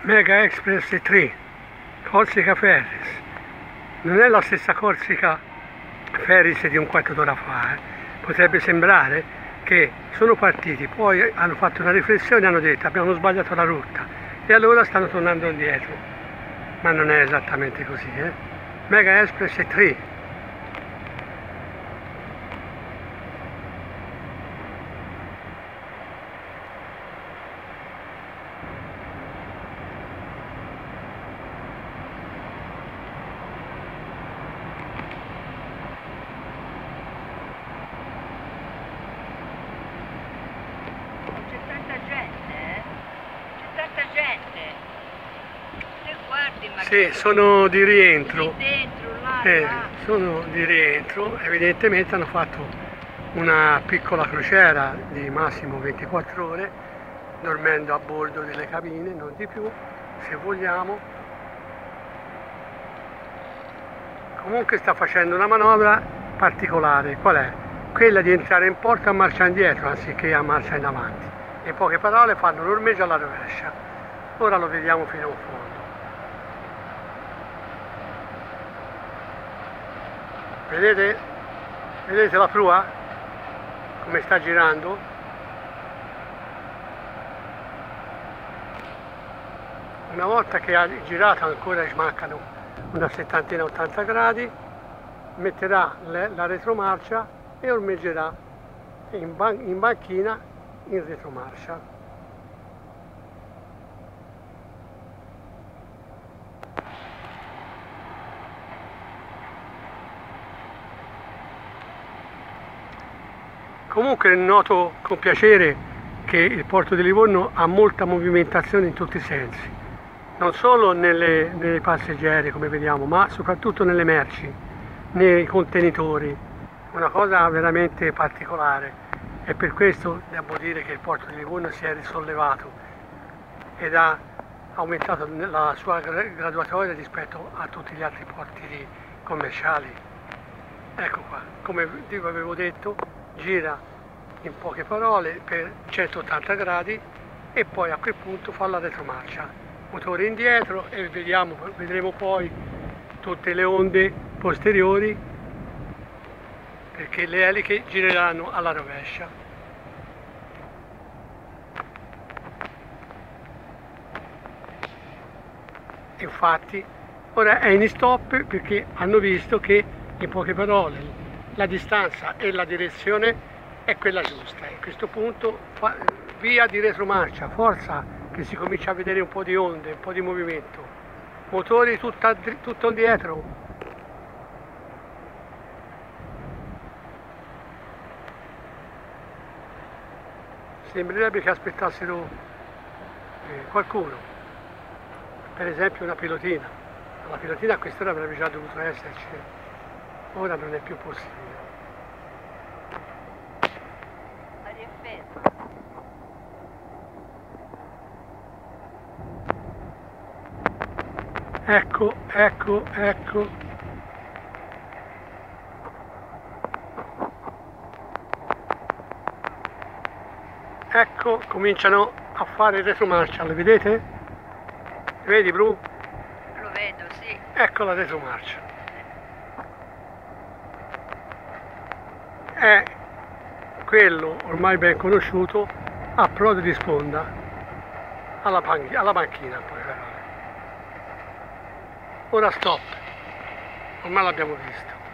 Mega Express 3 Corsica Ferris. Non è la stessa Corsica Ferris di un quarto d'ora fa. Potrebbe sembrare che sono partiti, poi hanno fatto una riflessione e hanno detto abbiamo sbagliato la rotta e allora stanno tornando indietro, ma non è esattamente così. Mega Express 3. Sì, sono di rientro. Sono di rientro, evidentemente hanno fatto una piccola crociera di massimo 24 ore, dormendo a bordo delle cabine, non di più, se vogliamo. Comunque sta facendo una manovra particolare, qual è? Quella di entrare in porto a marcia indietro anziché a marcia in avanti. In poche parole fanno l'ormeggio alla rovescia. Ora lo vediamo fino in fondo. Vedete? Vedete la prua? Come sta girando? Una volta che ha girato ancora mancano una 70-80 gradi, metterà la retromarcia e ormeggerà in banchina in retromarcia. Comunque noto con piacere che il porto di Livorno ha molta movimentazione in tutti i sensi, non solo nei passeggeri come vediamo, ma soprattutto nelle merci, nei contenitori, una cosa veramente particolare, e per questo devo dire che il porto di Livorno si è risollevato ed ha aumentato la sua graduatoria rispetto a tutti gli altri porti commerciali. Ecco qua, come avevo detto, gira in poche parole per 180 gradi e poi a quel punto fa la retromarcia, motore indietro, e vedremo poi tutte le onde posteriori, perché le eliche gireranno alla rovescia. Infatti ora è in stop perché hanno visto che, in poche parole, la distanza e la direzione è quella giusta. A questo punto via di retromarcia, forza, che si comincia a vedere un po' di onde, un po' di movimento, motori tutto indietro. Sembrerebbe che aspettassero qualcuno, per esempio una pilotina. La pilotina a quest'ora avrebbe già dovuto esserci, ora non è più possibile. Ecco. Ecco, cominciano a fare il retromarcia, le vedete? Vedi, Bru? Lo vedo, sì. Ecco la retromarcia. È quello ormai ben conosciuto approdo di sponda alla banchina, poi. Ora stop, ormai l'abbiamo visto.